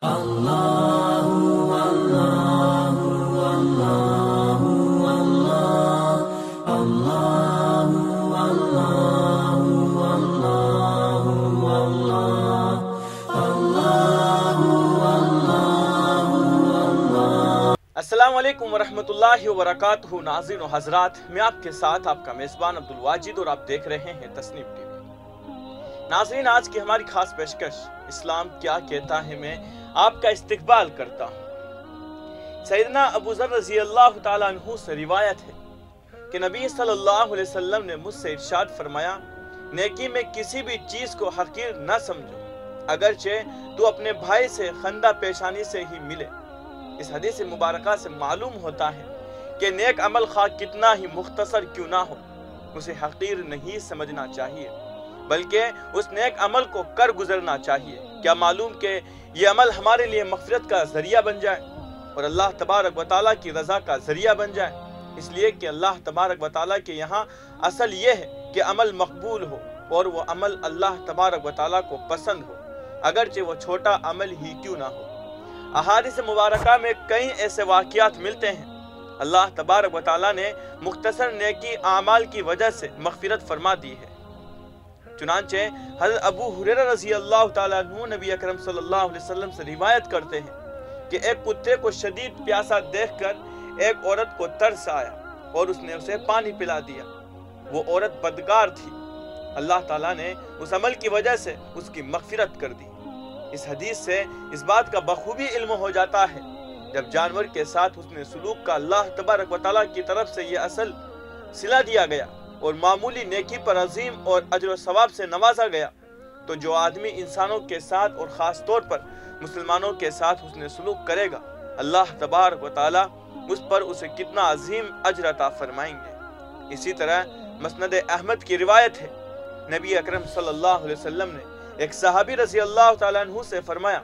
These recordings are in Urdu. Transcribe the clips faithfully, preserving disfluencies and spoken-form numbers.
السلام علیکم ورحمۃ اللہ وبرکاتہ۔ ناظرین و حضرات، میں آپ کے ساتھ آپ کا میزبان عبدالواجد اور آپ دیکھ رہے ہیں تسنیم ٹی وی۔ ناظرین، آج کی ہماری خاص پیشکش اسلام کیا کہتا ہے میں آپ کا استقبال کرتا ہوں۔ سیدنا ابو ذر رضی اللہ تعالیٰ عنہ سے روایت ہے کہ نبی صلی اللہ علیہ وسلم نے مجھ سے ارشاد فرمایا، نیکی میں کسی بھی چیز کو حقیر نہ سمجھو، اگرچہ تو اپنے بھائی سے خندہ پیشانی سے ہی ملے۔ اس حدیث مبارکہ سے معلوم ہوتا ہے کہ نیک عمل خواہ کتنا ہی مختصر کیوں نہ ہو، اسے حقیر نہیں سمجھنا چاہیے، بلکہ اس نیک عمل کو کر گزرنا چاہیے۔ کیا معلوم کہ یہ عمل ہمارے لیے مغفرت کا ذریعہ بن جائے اور اللہ تبارک و تعالیٰ کی رضا کا ذریعہ بن جائے۔ اس لیے کہ اللہ تبارک و تعالیٰ کے یہاں اصل یہ ہے کہ عمل مقبول ہو اور وہ عمل اللہ تبارک و تعالیٰ کو پسند ہو، اگرچہ وہ چھوٹا عمل ہی کیوں نہ ہو۔ احادیث مبارکہ میں کئی ایسے واقعات ملتے ہیں اللہ تبارک و تعالیٰ نے مختصر نیکی اعمال کی وجہ سے مغفرت فرما دی ہے۔ چنانچہ حضرت ابو ہریرہ رضی اللہ تعالیٰ عنہ نبی اکرم صلی اللہ علیہ وسلم سے روایت کرتے ہیں کہ ایک کتے کو شدید پیاسا دیکھ کر ایک عورت کو ترس آیا اور اس نے اسے پانی پلا دیا۔ وہ عورت بدکار تھی، اللہ تعالیٰ نے اس عمل کی وجہ سے اس کی مغفرت کر دی۔ اس حدیث سے اس بات کا بخوبی علم ہو جاتا ہے جب جانور کے ساتھ حسن سلوک کا اللہ تبارک و تعالیٰ کی طرف سے یہ اصل صلہ دیا گیا اور معمولی نیکی پر عظیم اور اجر و ثواب سے نوازا گیا، تو جو آدمی انسانوں کے ساتھ اور خاص طور پر مسلمانوں کے ساتھ حسن سلوک کرے گا، اللہ تبارک و تعالیٰ اس پر اسے کتنا عظیم اجر عطا فرمائیں گے۔ اسی طرح مسند احمد کی روایت ہے، نبی اکرم صلی اللہ علیہ وسلم نے ایک صحابی رضی اللہ تعالیٰ عنہ سے فرمایا،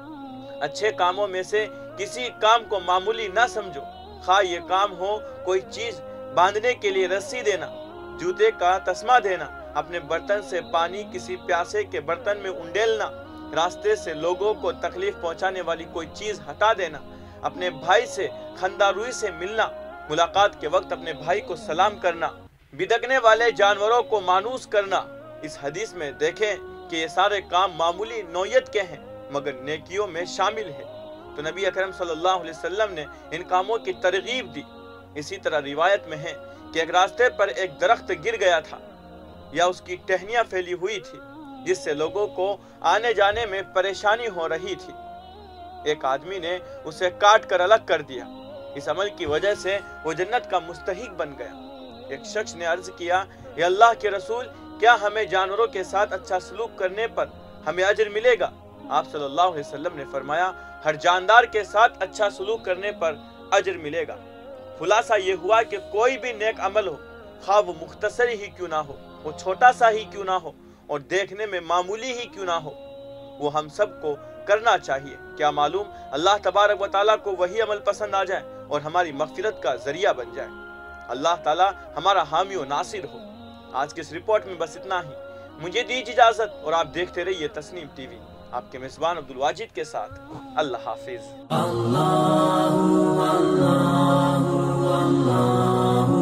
اچھے کاموں میں سے کسی کام کو معمولی نہ سمجھو، خواہ یہ کام ہو کوئی چیز باندھنے کے لیے رسی دینا، جوتے کا تسمہ دینا، اپنے برتن سے پانی کسی پیاسے کے برتن میں انڈیلنا، راستے سے لوگوں کو تکلیف پہنچانے والی کوئی چیز ہٹا دینا، اپنے بھائی سے خندہ روئی سے ملنا، ملاقات کے وقت اپنے بھائی کو سلام کرنا، بدکنے والے جانوروں کو مانوس کرنا۔ اس حدیث میں دیکھیں کہ یہ سارے کام معمولی نوعیت کے ہیں مگر نیکیوں میں شامل ہے، تو نبی اکرم صلی اللہ علیہ وسلم نے ان کاموں کی ترغیب دی۔ اسی طرح روایت میں ہے کہ ایک راستے پر ایک درخت گر گیا تھا یا اس کی ٹہنیاں پھیلی ہوئی تھی جس سے لوگوں کو آنے جانے میں پریشانی ہو رہی تھی۔ ایک آدمی نے اسے کاٹ کر الگ کر دیا، اس عمل کی وجہ سے وہ جنت کا مستحق بن گیا۔ ایک شخص نے عرض کیا، اے اللہ کے رسول، کیا ہمیں جانوروں کے ساتھ اچھا سلوک کرنے پر ہمیں اجر ملے گا؟ آپ صلی اللہ علیہ وسلم نے فرمایا، ہر جاندار کے ساتھ اچھا سلوک کرنے پر اجر ملے گا۔ خلاصہ یہ ہوا کہ کوئی بھی نیک عمل ہو، خواہ وہ مختصر ہی کیوں نہ ہو، وہ چھوٹا سا ہی کیوں نہ ہو اور دیکھنے میں معمولی ہی کیوں نہ ہو، وہ ہم سب کو کرنا چاہیے۔ کیا معلوم اللہ تبارک و تعالیٰ کو وہی عمل پسند آ جائے اور ہماری مغفرت کا ذریعہ بن جائے۔ اللہ تعالیٰ ہمارا حامی و ناصر ہو۔ آج کی اس رپورٹ میں بس اتنا ہی، مجھے دیجیے اجازت اور آپ دیکھتے رہیے تسنیم ٹی وی، آپ کے میزبان عبدالواجد کے ساتھ۔ اللہ حافظ۔ اللہ اللہ اللہ